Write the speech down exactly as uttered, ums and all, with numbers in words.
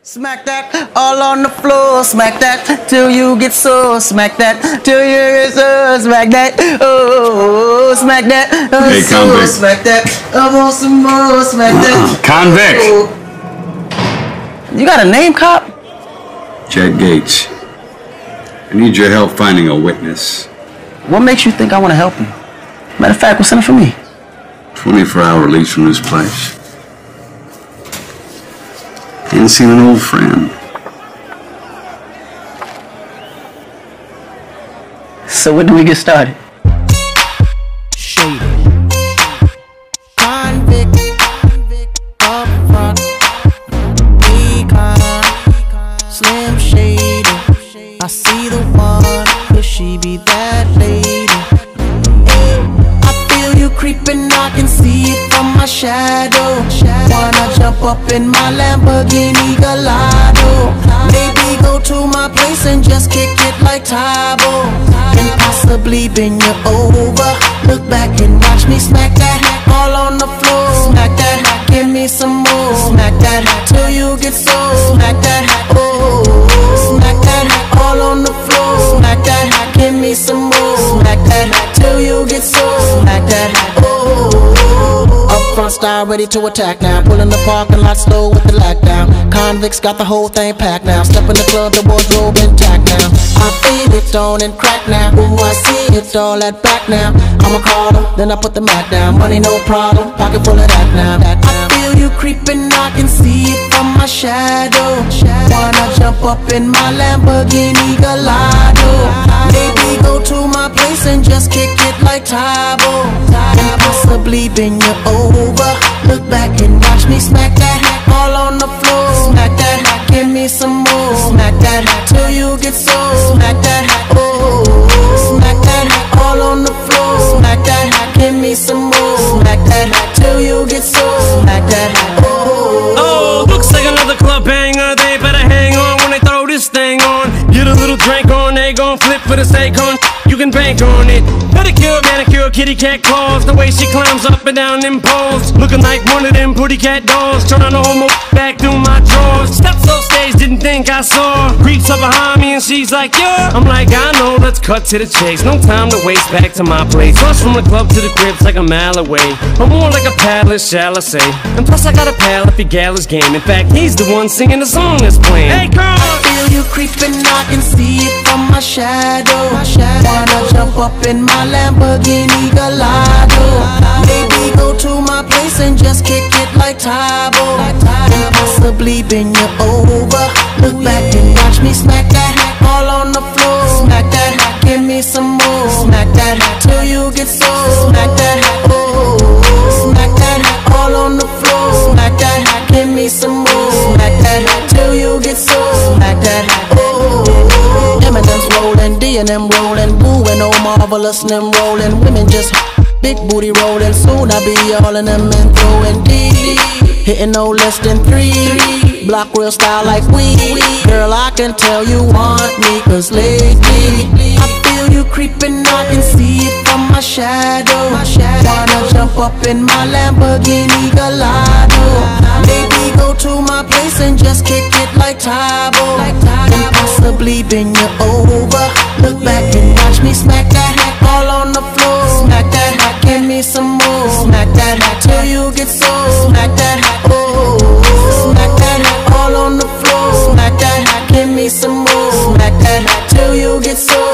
Smack that all on the floor, smack that till you get sore, smack that till you get sore, smack that, oh, smack that, oh, hey, so, Konvict. smack that, I want some more, smack that. Konvict. Oh. You got a name, cop? Jack Gates. I need your help finding a witness. What makes you think I want to help you? Matter of fact, what's in it for me? twenty-four hour release from this place. Ain't seen an old friend. So when do we get started? Shady. Konvict. UpFront. Akon. Slim Shady. I see the one. Could she be that lady? I feel you creeping. I can see it from my shadow. Wanna jump up in my Lamborghini Gallardo. Maybe go to my place and just kick it like Tybo. And possibly bend you over. Look back and watch me smack that all on the floor. Smack that, give me some more. Smack that till you get sore. Smack that, oh. Smack that all on the floor. Smack that, give me some more. Smack that till you get sore. Smack that, oh. UpFront style ready to attack now. Pulling the parking lot slow with the lockdown. Konvicts got the whole thing packed now. Step in the club, the wardrobe intact now. I feel it on and crack now. Ooh, I see it all at back now. I'ma call them, then I put the mat down. Money no problem, pocket full of that now. That now. I feel you creeping, I can see it from my shadow. Wanna jump up in my Lamborghini Gallardo. Maybe go to my place and just kick it like Tybo. And possibly bend you over. Look back and watch me smack that all on the floor. Smack that, give me some more. Smack that till you get sore. Smack that, oh. Smack that all on the floor. Smack that, give me some more. Smack that till you get sore. Smack that, oh. Oh, looks like another club banger. They better hang on when they throw this thing on. Get a little drink on, they gon' flip for the Akon. You can bank on it. Pedicure, manicure, kitty cat claws. The way she climbs up and down them poles, looking like one of them pretty cat dolls. Turning the homo back through my drawers. Steps off stage, didn't think I saw. Creeps up behind me and she's like, yeah. I'm like, I know, let's cut to the chase. No time to waste, back to my place. Rush from the club to the crib's like a mile away. I'm more like a palace, shall I say. And plus I got a pal if he gal his game. In fact, he's the one singing the song that's playing. Hey girl! I feel you creeping, I can see it from my shadow. Wanna jump up in my Lamborghini Gallardo. Maybe go to my place and just kick it like Tybo. And possibly bend you over. Look back and watch me smack that all on the floor. Smack that, give me some more. Smack that till you get sore. Smack that, oh. Smack that all on the floor. Smack that, give me some more. Smack that till you get sore. Smack that, oh. Eminem's rolling, D and M rolling, Boo and oh marvelous and them rolling. Women just big booty rolling. Soon I be all in them and throwing D. Hitting no less than three. Block real style like we. Girl, I can tell you want me, cause lately I feel you creeping, I can see it from my shadow. Wanna jump up in my Lamborghini Gallardo. Maybe go to my place and just kick it like Tybo. And possibly bend you over. Look back and watch me smack that all on the floor. Smack that, give me some more. Smack that till you get sore. Smack that, oh. Smack that all on the floor. Smack that, give me some more. Smack that till you get sore.